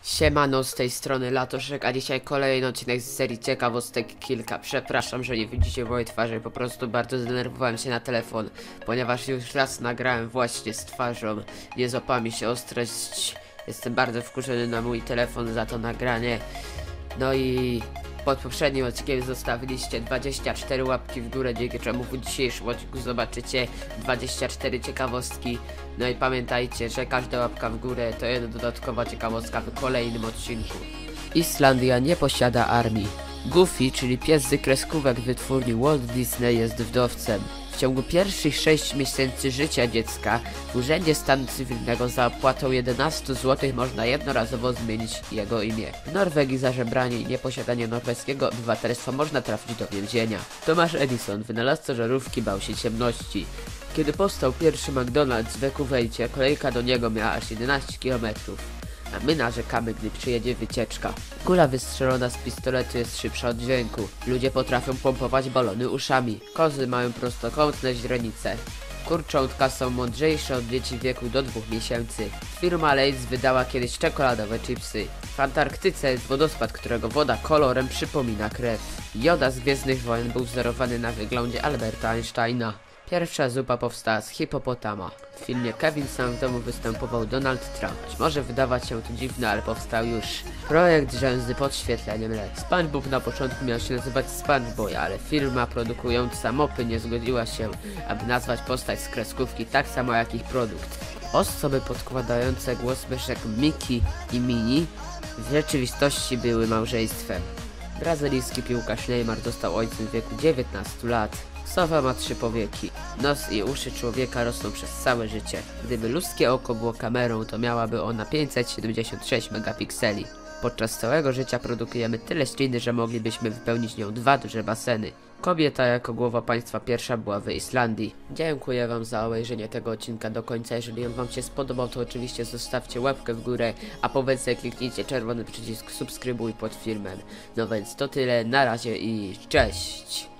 Siemano, z tej strony Latoszek, a dzisiaj kolejny odcinek z serii ciekawostek kilka. Przepraszam, że nie widzicie mojej twarzy, po prostu bardzo zdenerwowałem się na telefon, ponieważ już raz nagrałem właśnie z twarzą. Nie złapała mi się ostrość, jestem bardzo wkurzony na mój telefon za to nagranie. No i pod poprzednim odcinkiem zostawiliście 24 łapki w górę, dzięki czemu w dzisiejszym odcinku zobaczycie 24 ciekawostki. No i pamiętajcie, że każda łapka w górę to jedna dodatkowa ciekawostka w kolejnym odcinku. Islandia nie posiada armii. Goofy, czyli pies z kreskówek wytwórni Walt Disney, jest wdowcem. W ciągu pierwszych 6 miesięcy życia dziecka w Urzędzie Stanu Cywilnego za opłatą 11 zł można jednorazowo zmienić jego imię. W Norwegii za żebranie i nieposiadanie norweskiego obywatelstwa można trafić do więzienia. Thomas Edison, wynalazca żarówki, bał się ciemności. Kiedy powstał pierwszy McDonald's w Vancouverze, kolejka do niego miała aż 11 km. A my narzekamy, gdy przyjedzie wycieczka. Kula wystrzelona z pistoletu jest szybsza od dźwięku. Ludzie potrafią pompować balony uszami. Kozy mają prostokątne źrenice. Kurczątka są mądrzejsze od dzieci w wieku do 2 miesięcy. Firma Lay's wydała kiedyś czekoladowe chipsy. W Antarktyce jest wodospad, którego woda kolorem przypomina krew. Yoda z Gwiezdnych Wojen był wzorowany na wyglądzie Alberta Einsteina. Pierwsza zupa powstała z hipopotama. W filmie Kevin sam w domu występował Donald Trump. Choć może wydawać się to dziwne, ale powstał już projekt rzęsy pod świetleniem LED. SpongeBob na początku miał się nazywać SpongeBoy, ale firma produkująca mopy nie zgodziła się, aby nazwać postać z kreskówki tak samo jak ich produkt. Osoby podkładające głos myszek Mickey i Minnie w rzeczywistości były małżeństwem. Brazylijski piłkarz Neymar został ojcem w wieku 19 lat. Sowa ma 3 powieki. Nos i uszy człowieka rosną przez całe życie. Gdyby ludzkie oko było kamerą, to miałaby ona 576 megapikseli. Podczas całego życia produkujemy tyle śliny, że moglibyśmy wypełnić nią 2 duże baseny. Kobieta jako głowa państwa pierwsza była w Islandii. Dziękuję wam za obejrzenie tego odcinka do końca. Jeżeli on wam się spodobał, to oczywiście zostawcie łapkę w górę, a po wersji kliknijcie czerwony przycisk subskrybuj pod filmem. No więc to tyle, na razie i cześć!